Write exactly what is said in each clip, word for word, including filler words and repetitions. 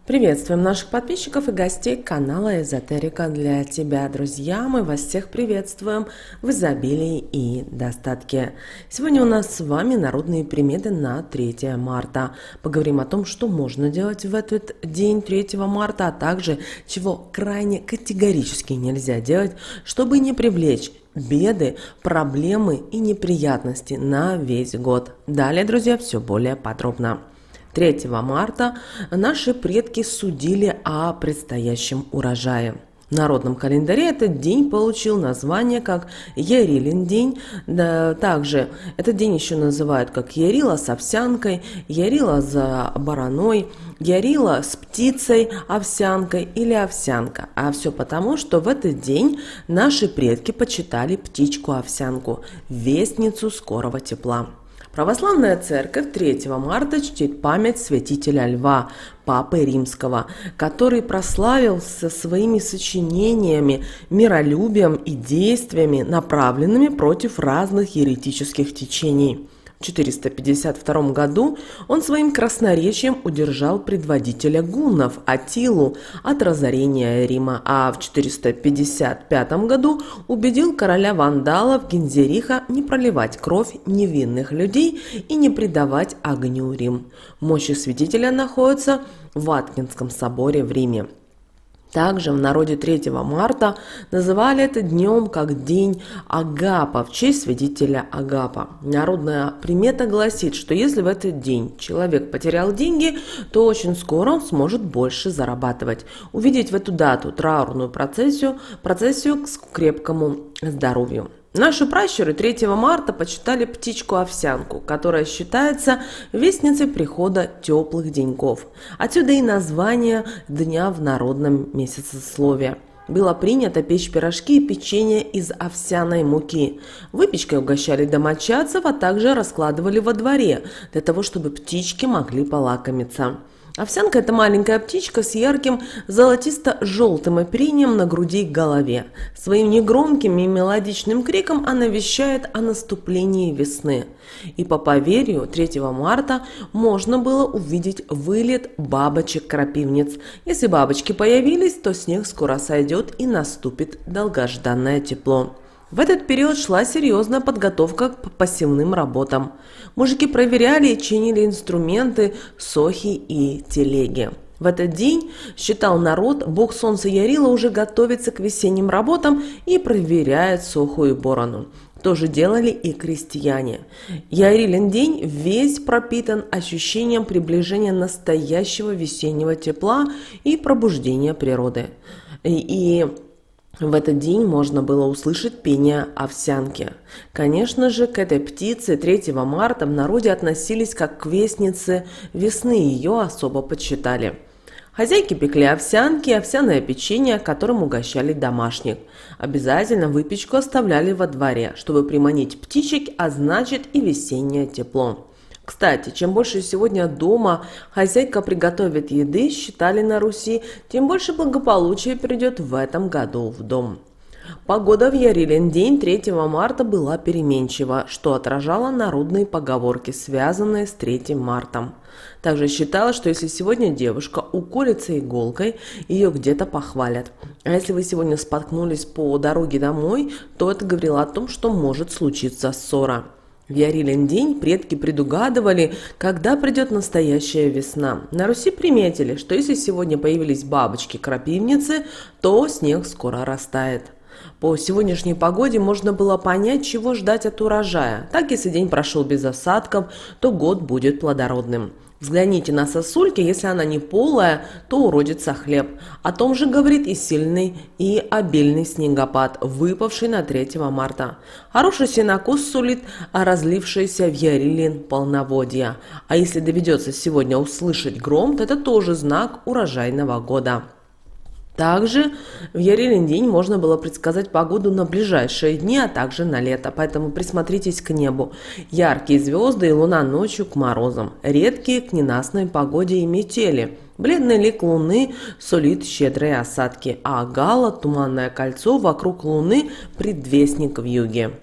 Приветствуем наших подписчиков и гостей канала Эзотерика для тебя, друзья. Мы вас всех приветствуем в изобилии и достатке. Сегодня у нас с вами народные приметы на третье марта. Поговорим о том, что можно делать в этот день третьего марта, а также чего крайне категорически нельзя делать, чтобы не привлечь беды, проблемы и неприятности на весь год. Далее, друзья, все более подробно. третьего марта наши предки судили о предстоящем урожае. В народном календаре этот день получил название как Ярилин день. Да, также этот день еще называют как Ярила с овсянкой, Ярила за бараной, Ярила с птицей, овсянкой или овсянка. А все потому, что в этот день наши предки почитали птичку-овсянку, вестницу скорого тепла. Православная церковь третьего марта чтит память святителя Льва, папы римского, который прославился своими сочинениями, миролюбием и действиями, направленными против разных еретических течений. В четыреста пятьдесят втором году он своим красноречием удержал предводителя гуннов Аттилу от разорения Рима, а в четыреста пятьдесят пятом году убедил короля вандалов Гензериха не проливать кровь невинных людей и не предавать огню Рим. Мощи святителя находятся в Ваткинском соборе в Риме. Также в народе третьего марта называли это днем как День Агапа в честь святителя Агапа. Народная примета гласит, что если в этот день человек потерял деньги, то очень скоро он сможет больше зарабатывать. Увидеть в эту дату траурную процессию, процессию к крепкому здоровью. Наши пращуры третьего марта почитали птичку-овсянку, которая считается вестницей прихода теплых деньков. Отсюда и название дня в народном месяцесловии. Было принято печь пирожки и печенье из овсяной муки. Выпечкой угощали домочадцев, а также раскладывали во дворе, для того, чтобы птички могли полакомиться. Овсянка – это маленькая птичка с ярким золотисто-желтым оперением на груди и голове. Своим негромким и мелодичным криком она вещает о наступлении весны. И по поверью, третьего марта можно было увидеть вылет бабочек-крапивниц. Если бабочки появились, то снег скоро сойдет и наступит долгожданное тепло. В этот период шла серьезная подготовка к посевным работам. Мужики проверяли и чинили инструменты, сохи и телеги. В этот день, считал народ, бог солнца Ярила уже готовится к весенним работам и проверяет соху и борону. То же делали и крестьяне. Ярилин день весь пропитан ощущением приближения настоящего весеннего тепла и пробуждения природы. И... В этот день можно было услышать пение овсянки. Конечно же, к этой птице третьего марта в народе относились как к вестнице весны, ее особо почитали. Хозяйки пекли овсянки и овсяное печенье, которым угощали домашних. Обязательно выпечку оставляли во дворе, чтобы приманить птичек, а значит и весеннее тепло. Кстати, чем больше сегодня дома хозяйка приготовит еды, считали на Руси, тем больше благополучия придет в этом году в дом. Погода в Ярилин день третьего марта была переменчива, что отражало народные поговорки, связанные с третьим мартом. Также считалось, что если сегодня девушка уколется иголкой, ее где-то похвалят. А если вы сегодня споткнулись по дороге домой, то это говорило о том, что может случиться ссора. В Ярилин день предки предугадывали, когда придет настоящая весна. На Руси приметили, что если сегодня появились бабочки-крапивницы, то снег скоро растает. По сегодняшней погоде можно было понять, чего ждать от урожая. Так, если день прошел без осадков, то год будет плодородным. Взгляните на сосульки, если она не полая, то уродится хлеб. О том же говорит и сильный, и обильный снегопад, выпавший на третьего марта. Хороший сенокос сулит разлившееся в Ярилин полноводье. А если доведется сегодня услышать гром, то это тоже знак урожайного года. Также в Ярилин день можно было предсказать погоду на ближайшие дни, а также на лето, поэтому присмотритесь к небу. Яркие звезды и луна ночью к морозам, редкие к ненастной погоде и метели. Бледный лик луны сулит щедрые осадки, а гало, туманное кольцо вокруг луны – предвестник вьюги.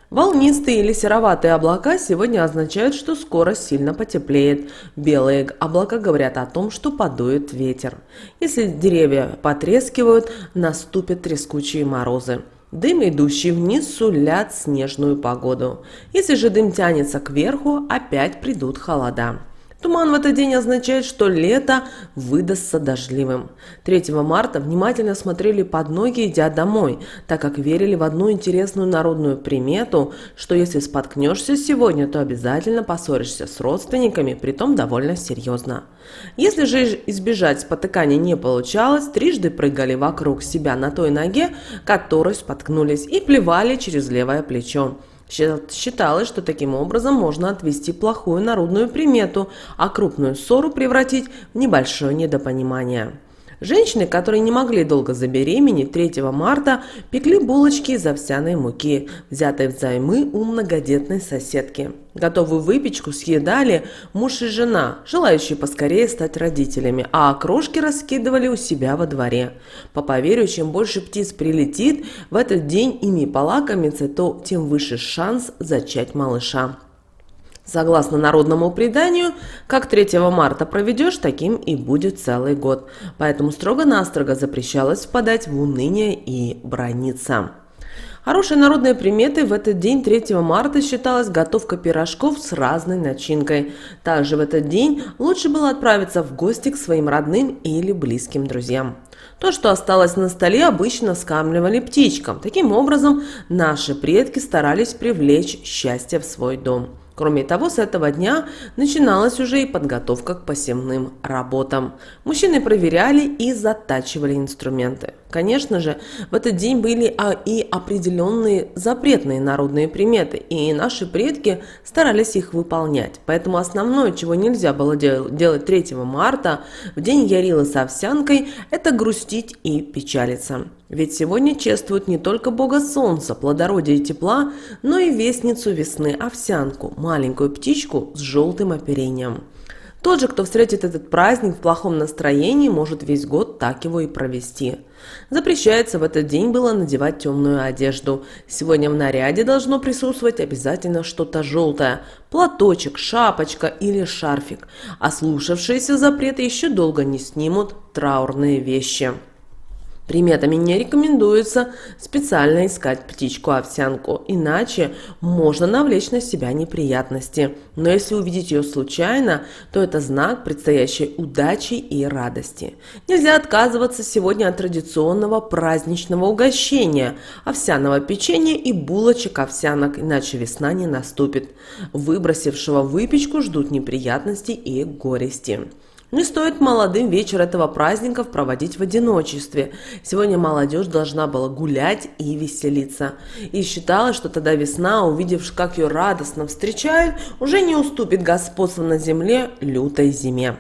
Волнистые или сероватые облака сегодня означают, что скоро сильно потеплеет. Белые облака говорят о том, что подует ветер. Если деревья потрескивают, наступят трескучие морозы. Дым, идущий вниз, сулят снежную погоду. Если же дым тянется кверху, опять придут холода. Туман в этот день означает, что лето выдастся дождливым. третьего марта внимательно смотрели под ноги, идя домой, так как верили в одну интересную народную примету, что если споткнешься сегодня, то обязательно поссоришься с родственниками, притом довольно серьезно. Если же избежать спотыкания не получалось, трижды прыгали вокруг себя на той ноге, которой споткнулись, и плевали через левое плечо. Считалось, что таким образом можно отвести плохую народную примету, а крупную ссору превратить в небольшое недопонимание. Женщины, которые не могли долго забеременеть, третьего марта пекли булочки из овсяной муки, взятой взаймы у многодетной соседки. Готовую выпечку съедали муж и жена, желающие поскорее стать родителями, а окрошки раскидывали у себя во дворе. По поверью, чем больше птиц прилетит в этот день ими полакомиться, то тем выше шанс зачать малыша. Согласно народному преданию, как третьего марта проведешь, таким и будет целый год. Поэтому строго-настрого запрещалось впадать в уныние и браниться. Хорошей народной приметой в этот день, третьего марта, считалась готовка пирожков с разной начинкой. Также в этот день лучше было отправиться в гости к своим родным или близким друзьям. То, что осталось на столе, обычно скармливали птичкам. Таким образом, наши предки старались привлечь счастье в свой дом. Кроме того, с этого дня начиналась уже и подготовка к посевным работам. Мужчины проверяли и затачивали инструменты. Конечно же, в этот день были и определенные запретные народные приметы, и наши предки старались их выполнять. Поэтому основное, чего нельзя было делать третьего марта, в день Ярилы с овсянкой, это грустить и печалиться. Ведь сегодня чествуют не только бога солнца, плодородия и тепла, но и вестницу весны овсянку, маленькую птичку с желтым оперением. Тот же, кто встретит этот праздник в плохом настроении, может весь год так его и провести. Запрещается в этот день было надевать темную одежду. Сегодня в наряде должно присутствовать обязательно что-то желтое – платочек, шапочка или шарфик. А слушавшиеся запреты еще долго не снимут траурные вещи. Приметами не рекомендуется специально искать птичку-овсянку, иначе можно навлечь на себя неприятности. Но если увидеть ее случайно, то это знак предстоящей удачи и радости. Нельзя отказываться сегодня от традиционного праздничного угощения – овсяного печенья и булочек овсянок, иначе весна не наступит. Выбросившего выпечку ждут неприятности и горести. Не стоит молодым вечер этого праздника проводить в одиночестве. Сегодня молодежь должна была гулять и веселиться. И считалось, что тогда весна, увидев, как ее радостно встречают, уже не уступит господство на земле лютой зиме.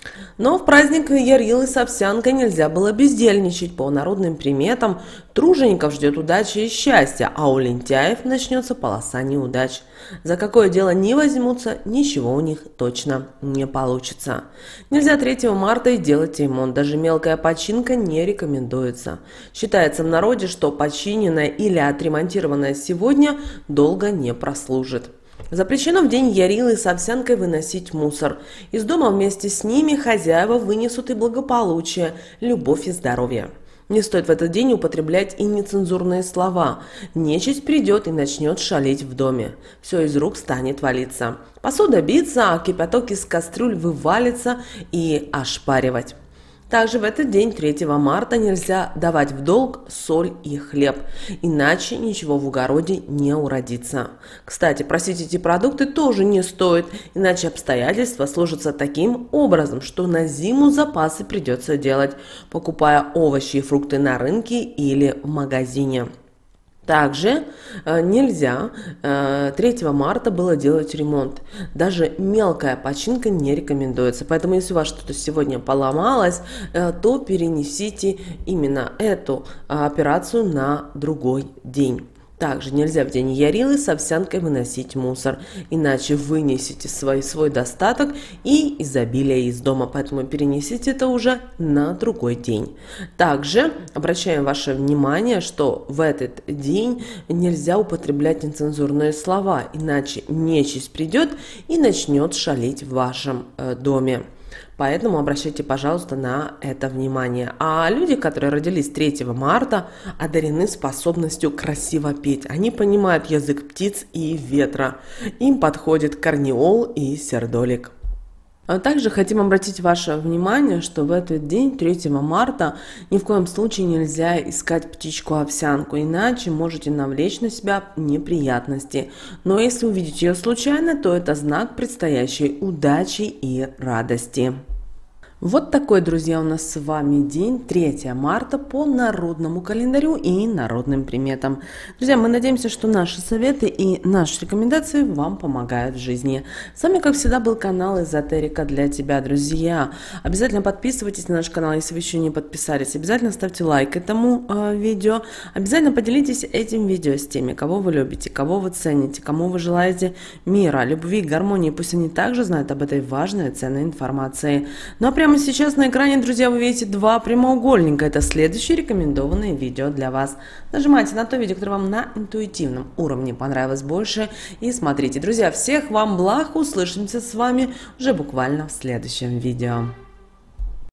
Но в праздник Ярилы с овсянкой нельзя было бездельничать. По народным приметам тружеников ждет удача и счастье, а у лентяев начнется полоса неудач. За какое дело не возьмутся, ничего у них точно не получится. Нельзя третьего марта и делать ремонт, даже мелкая починка не рекомендуется. Считается в народе, что починенное или отремонтированное сегодня долго не прослужит. Запрещено в день Ярилы с овсянкой выносить мусор. Из дома вместе с ними хозяева вынесут и благополучие, любовь и здоровье. Не стоит в этот день употреблять и нецензурные слова. Нечисть придет и начнет шалить в доме. Все из рук станет валиться. Посуда биться, а кипяток из кастрюль вывалится и ошпаривать. Также в этот день, третьего марта, нельзя давать в долг соль и хлеб, иначе ничего в огороде не уродится. Кстати, просить эти продукты тоже не стоит, иначе обстоятельства сложатся таким образом, что на зиму запасы придется делать, покупая овощи и фрукты на рынке или в магазине. Также э, нельзя э, третьего марта было делать ремонт. Даже мелкая починка не рекомендуется. Поэтому, если у вас что-то сегодня поломалось, э, то перенесите именно эту э, операцию на другой день. Также нельзя в день Ярилы с овсянкой выносить мусор, иначе вынесете свой, свой достаток и изобилие из дома, поэтому перенесите это уже на другой день. Также обращаем ваше внимание, что в этот день нельзя употреблять нецензурные слова, иначе нечисть придет и начнет шалить в вашем э, доме. Поэтому обращайте, пожалуйста, на это внимание. А люди, которые родились третьего марта, одарены способностью красиво петь. Они понимают язык птиц и ветра. Им подходит корнеол и сердолик. А также хотим обратить ваше внимание, что в этот день, третьего марта, ни в коем случае нельзя искать птичку-овсянку, иначе можете навлечь на себя неприятности. Но если увидите ее случайно, то это знак предстоящей удачи и радости. Вот такой, друзья, у нас с вами день, третьего марта, по народному календарю и народным приметам. Друзья, мы надеемся, что наши советы и наши рекомендации вам помогают в жизни. С вами, как всегда, был канал Эзотерика для тебя, друзья. Обязательно подписывайтесь на наш канал, если вы еще не подписались. Обязательно ставьте лайк этому э, видео. Обязательно поделитесь этим видео с теми, кого вы любите, кого вы цените, кому вы желаете мира, любви, гармонии. Пусть они также знают об этой важной и ценной информации. Ну а прямо сейчас на экране, друзья, вы видите два прямоугольника. Это следующие рекомендованные видео для вас. Нажимайте на то видео, которое вам на интуитивном уровне понравилось больше, и смотрите. Друзья, всех вам благ. Услышимся с вами уже буквально в следующем видео.